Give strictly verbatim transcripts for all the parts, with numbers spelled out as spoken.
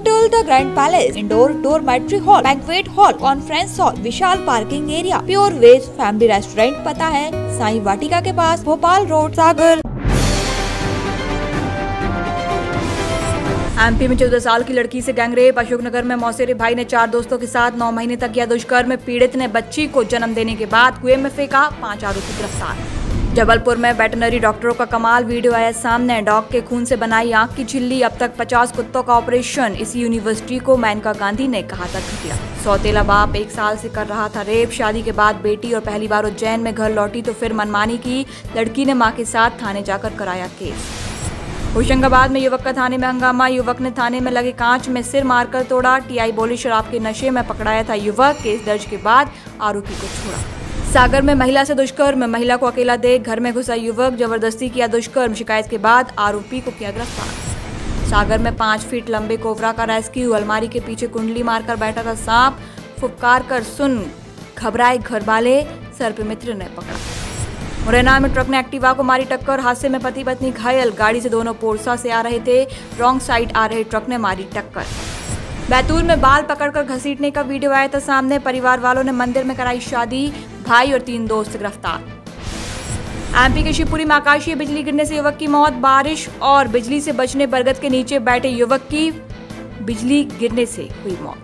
Hotel the grand palace, indoor dormitory hall, banquet hall, conference hall, विशाल parking area, pure veg family restaurant. पता है साई वाटिका के पास, Bhopal road, Sagar. MP में चौदह साल की लड़की से गैंगरेप। अशोकनगर में मौसेरे भाई ने चार दोस्तों के साथ नौ महीने तक किया दुष्कर्म। पीड़ित ने बच्ची को जन्म देने के बाद कुएं में फेंका। पांच आरोपी गिरफ्तार। जबलपुर में वेटनरी डॉक्टरों का कमाल, वीडियो आया सामने। डॉग के खून से बनाई आंख की झिल्ली। अब तक पचास कुत्तों का ऑपरेशन। इसी यूनिवर्सिटी को मेनका गांधी ने कहा था घटिया। सौतेला बाप एक साल से कर रहा था रेप। शादी के बाद बेटी और पहली बार उज्जैन में घर लौटी तो फिर मनमानी की। लड़की ने मां के साथ थाने जाकर कराया केस। होशंगाबाद में युवक का थाने में हंगामा। युवक ने थाने में लगे कांच में सिर मारकर तोड़ा। टीआई बोली शराब के नशे में पकड़ाया था युवक। केस दर्ज के बाद आरोपी को छोड़ा। सागर में महिला से दुष्कर्म। महिला को अकेला देख घर में घुसा युवक, जबरदस्ती किया दुष्कर्म। शिकायत के बाद आरोपी को किया गिरफ्तार। सागर में पाँच फीट लंबे कोबरा का रेस्क्यू। अलमारी के पीछे कुंडली मारकर बैठा था सांप। फुफकार कर सुन घबराए घर वाले, सर्पमित्र ने पकड़ा। मुरैना में ट्रक ने एक्टिवा को मारी टक्कर। हादसे में पति पत्नी घायल। गाड़ी से दोनों पोरसा से आ रहे थे। रॉन्ग साइड आ रहे ट्रक ने मारी टक्कर। बैतूल में बाल पकड़कर घसीटने का वीडियो आया था सामने। परिवार वालों ने मंदिर में कराई शादी। भाई और तीन दोस्त गिरफ्तार। एमपी के शिवपुरी में आकाशीय बिजली गिरने से युवक की मौत। बारिश और बिजली से बचने बरगद के नीचे बैठे युवक की बिजली गिरने से हुई मौत।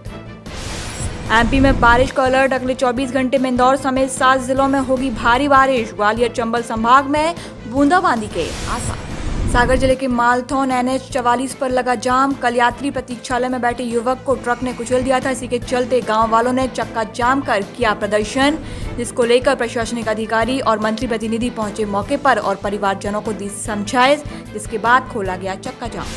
एमपी में बारिश का अलर्ट। अगले चौबीस घंटे में इंदौर समेत सात जिलों में होगी भारी बारिश। ग्वालियर चंबल संभाग में बूंदाबांदी के आसार। सागर जिले के मालथौन एनएच चवालीस पर लगा जाम। कल यात्री प्रतीक्षालय में बैठे युवक को ट्रक ने कुचल दिया था। इसी के चलते गांव वालों ने चक्का जाम कर किया प्रदर्शन, जिसको लेकर प्रशासनिक अधिकारी और मंत्री प्रतिनिधि पहुंचे मौके पर और परिवारजनों को दी समझाइश, जिसके बाद खोला गया चक्का जाम।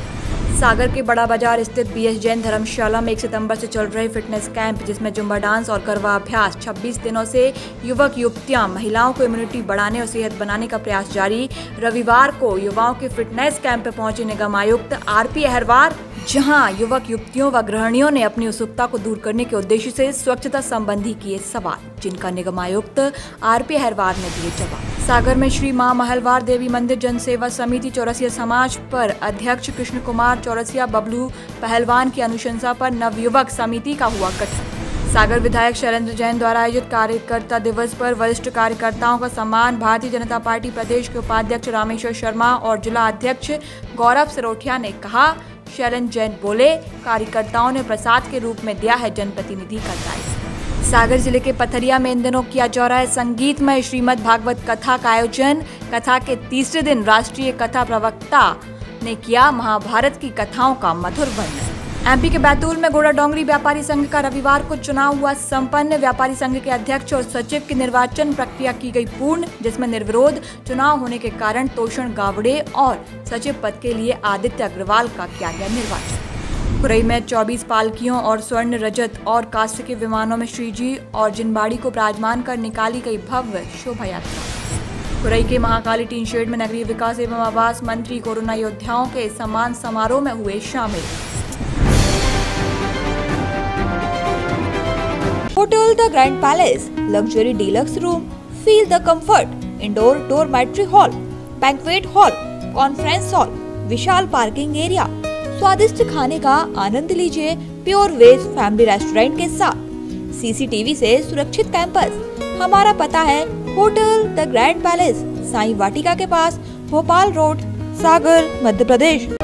सागर के बड़ा बाजार स्थित बीएस जैन धर्मशाला में एक सितंबर से चल रहे फिटनेस कैंप, जिसमें जुम्बा डांस और करवा अभ्यास। छब्बीस दिनों से युवक युवतियां महिलाओं को इम्यूनिटी बढ़ाने और सेहत बनाने का प्रयास जारी। रविवार को युवाओं के फिटनेस कैंप में पहुंचे निगम आयुक्त आरपी अहरवार, जहां युवक युवतियों व गृहिणियों ने अपनी उत्सुकता को दूर करने के उद्देश्य से स्वच्छता संबंधी किए सवाल, जिनका निगम आयुक्त आरपी अहरवार ने दिए जवाब। सागर में श्री मां महलवार देवी मंदिर जनसेवा समिति चौरसिया समाज पर अध्यक्ष कृष्ण कुमार चौरसिया बबलू पहलवान की अनुशंसा पर नवयुवक समिति का हुआ गठन। सागर विधायक शैलेंद्र जैन द्वारा आयोजित कार्यकर्ता दिवस पर वरिष्ठ कार्यकर्ताओं का सम्मान। भारतीय जनता पार्टी प्रदेश के उपाध्यक्ष रामेश्वर शर्मा और जिला अध्यक्ष गौरव सिरोठिया ने कहा, शैलेंद्र जैन बोले, कार्यकर्ताओं ने प्रसाद के रूप में दिया है जनप्रतिनिधि का दायित्व। सागर जिले के पथरिया में इन दिनों किया जा रहा है संगीतमय श्रीमद् भागवत कथा का आयोजन। कथा के तीसरे दिन राष्ट्रीय कथा प्रवक्ता ने किया महाभारत की कथाओं का मधुर वर्णन। एमपी के बैतूल में घोड़ा डोंगरी व्यापारी संघ का रविवार को चुनाव हुआ संपन्न। व्यापारी संघ के अध्यक्ष और सचिव की निर्वाचन प्रक्रिया की गई पूर्ण, जिसमें निर्विरोध चुनाव होने के कारण तोषण गावड़े और सचिव पद के लिए आदित्य अग्रवाल का किया गया निर्वाचन। खुरई में चौबीस पालकियों और स्वर्ण रजत और कांस्य के विमानों में श्रीजी और जिनबाड़ी को विराजमान कर निकाली गई भव्य शोभा यात्रा। खुरई के महाकाली टीन शेड में नगरीय विकास एवं आवास मंत्री कोरोना योद्धाओं के सम्मान समारोह में हुए शामिल। Hotel the grand palace, luxury deluxe room, feel the comfort, indoor dormitory hall, banquet hall, conference hall, विशाल पार्किंग एरिया। स्वादिष्ट खाने का आनंद लीजिए प्योर वेज फैमिली रेस्टोरेंट के साथ। सीसीटीवी से सुरक्षित कैंपस। हमारा पता है hotel the grand palace, Sai Vatika के पास, भोपाल रोड, सागर, मध्य प्रदेश।